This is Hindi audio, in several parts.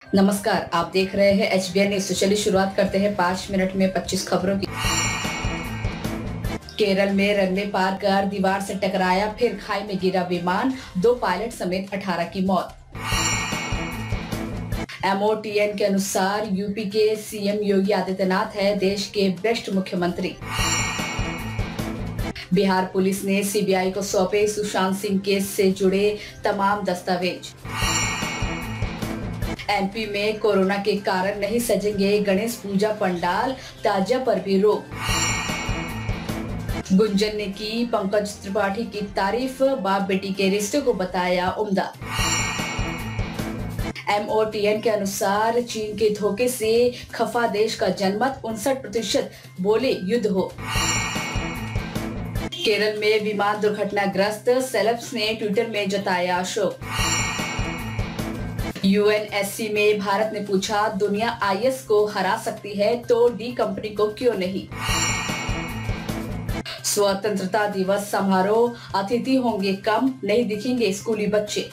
नमस्कार, आप देख रहे हैं HBN न्यूज। तो चलिए शुरुआत करते हैं 5 मिनट में 25 खबरों की। केरल में रनवे पार कर दीवार से टकराया, फिर खाई में गिरा विमान, 2 पायलट समेत 18 की मौत। MOTN के अनुसार यूपी के CM योगी आदित्यनाथ है देश के बेस्ट मुख्यमंत्री। बिहार पुलिस ने CBI को सौंपे सुशांत सिंह केस से जुड़े तमाम दस्तावेज। MP में कोरोना के कारण नहीं सजेंगे गणेश पूजा पंडाल, ताजिया पर भी रोक। गुंजन ने की पंकज त्रिपाठी की तारीफ, बाप बेटी के रिश्ते को बताया उम्दा। MOTN के अनुसार चीन के धोखे से खफा देश का जनमत 59%, बोले युद्ध हो। केरल में विमान दुर्घटनाग्रस्त, सेलेब्स ने ट्विटर में जताया शोक। UNSC में भारत ने पूछा, दुनिया IS को हरा सकती है तो डी कंपनी को क्यों नहीं। स्वतंत्रता दिवस समारोह, अतिथि होंगे कम, नहीं दिखेंगे स्कूली बच्चे।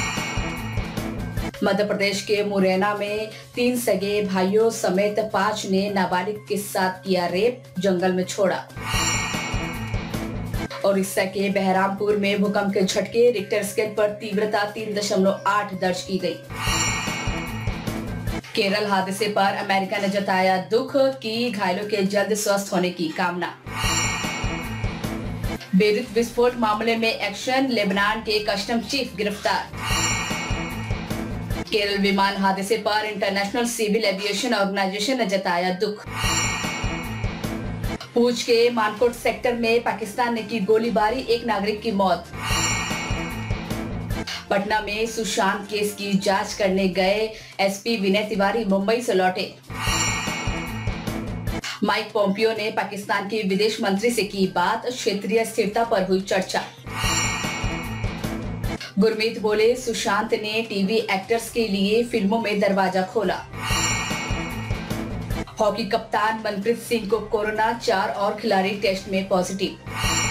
मध्य प्रदेश के मुरैना में 3 सगे भाइयों समेत 5 ने नाबालिग के साथ किया रेप, जंगल में छोड़ा। ओडिशा के बहरामपुर में भूकंप के झटके, रिक्टर स्केल पर तीव्रता 3.8 दर्ज की गई। केरल हादसे पर अमेरिका ने जताया दुख की घायलों के जल्द स्वस्थ होने की कामना। बेरूत विस्फोट मामले में एक्शन, लेबनान के कस्टम चीफ गिरफ्तार। केरल विमान हादसे पर इंटरनेशनल सिविल एविएशन ऑर्गेनाइजेशन ने जताया दुख। पूंछ के मानकोट सेक्टर में पाकिस्तान ने की गोलीबारी, 1 नागरिक की मौत। पटना में सुशांत केस की जांच करने गए SP विनय तिवारी मुंबई से लौटे। माइक पोम्पियो ने पाकिस्तान के विदेश मंत्री से की बात, क्षेत्रीय स्थिरता पर हुई चर्चा। गुरमीत बोले, सुशांत ने टीवी एक्टर्स के लिए फिल्मों में दरवाजा खोला। हॉकी कप्तान मनप्रीत सिंह को कोरोना, 4 और खिलाड़ी टेस्ट में पॉजिटिव।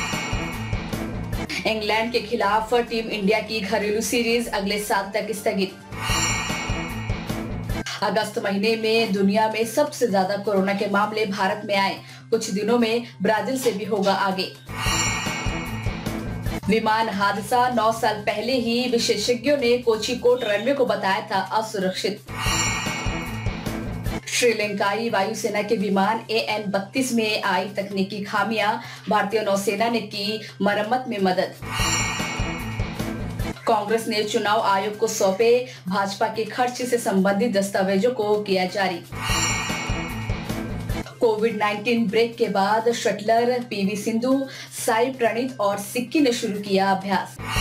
इंग्लैंड के खिलाफ टीम इंडिया की घरेलू सीरीज अगले साल तक स्थगित। अगस्त महीने में दुनिया में सबसे ज्यादा कोरोना के मामले भारत में आए, कुछ दिनों में ब्राजील से भी होगा आगे। विमान हादसा, 9 साल पहले ही विशेषज्ञों ने कोझिकोड रनवे को बताया था असुरक्षित। श्रीलंकाई वायुसेना के विमान AN-32 में आई तकनीकी खामियां, भारतीय नौसेना ने की मरम्मत में मदद। कांग्रेस ने चुनाव आयोग को सौंपे भाजपा के खर्च से संबंधित दस्तावेजों को किया जारी। कोविड-19 ब्रेक के बाद शटलर PV सिंधु, साई प्रणीत और सिक्की ने शुरू किया अभ्यास।